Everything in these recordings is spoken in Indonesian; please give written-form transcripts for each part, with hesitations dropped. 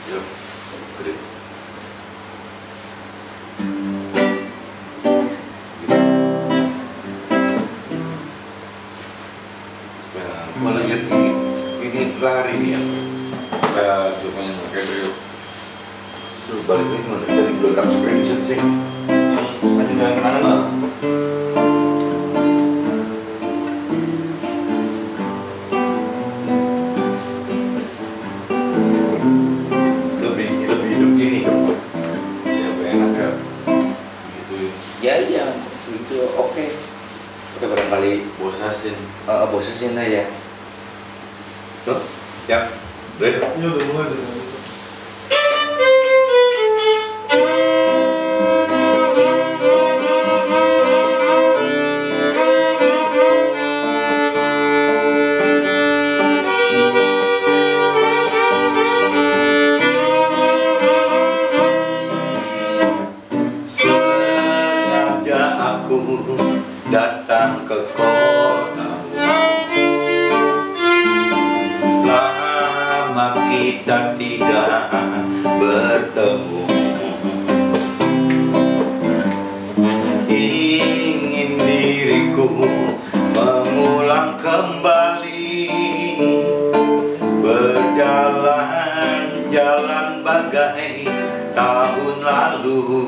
Yuk, gede. Malah lihat ini lari nih ya. Supaya jumanya pakai dulu. Terus balik lagi mana? Jadi belakang screenshot sih. Maju jalan kemana lo? Lebih hidup gini. Ya lebih enak ya. Gitu. Ya iya, itu oke. Oke, barangkali Bosasin. bosesin aja. Tuh, ya. Udah. Ini udah mulai dari itu. Sengaja aku datang ke kota. Lama kita tidak bertemu. Ingin diriku mengulang kembali, berjalan-jalan bagai tahun lalu.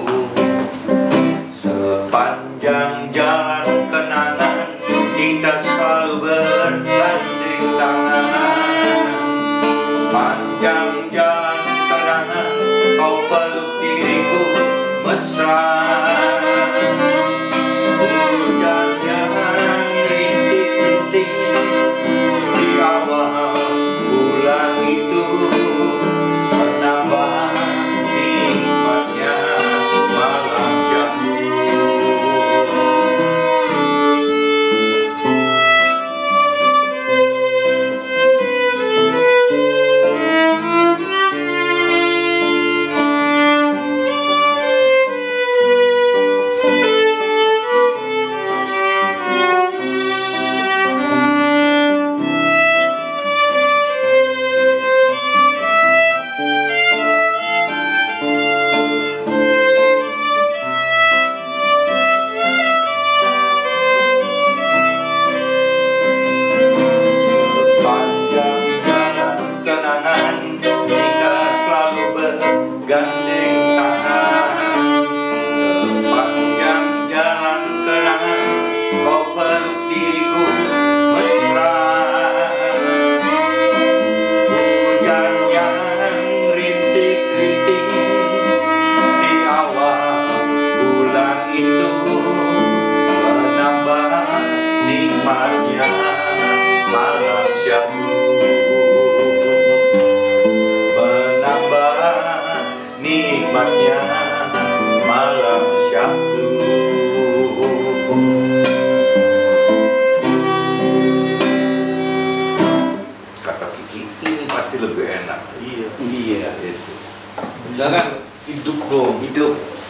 Sepanjang jalan kenangan kita selalu bergandeng tangan. Sepanjang jalan kenangan kau peluk diriku mesra. Hujan yang rintik-rintik di awal bulan itu menambah nikmatnya malam syahdu. Sepanjang jalan kenangan kita selalu bergandeng tangan. Sepanjang jalan kenangan kau peluk diriku mesra. Hujan yang rintik-rintik di awal bulan itu menambah nikmatnya malam syahdu. Menambah nikmatnya malam syahdu. Kata Kiki, ini pasti lebih enak. Iya. Iya. Itu. Jangan hidup dong. Hidup.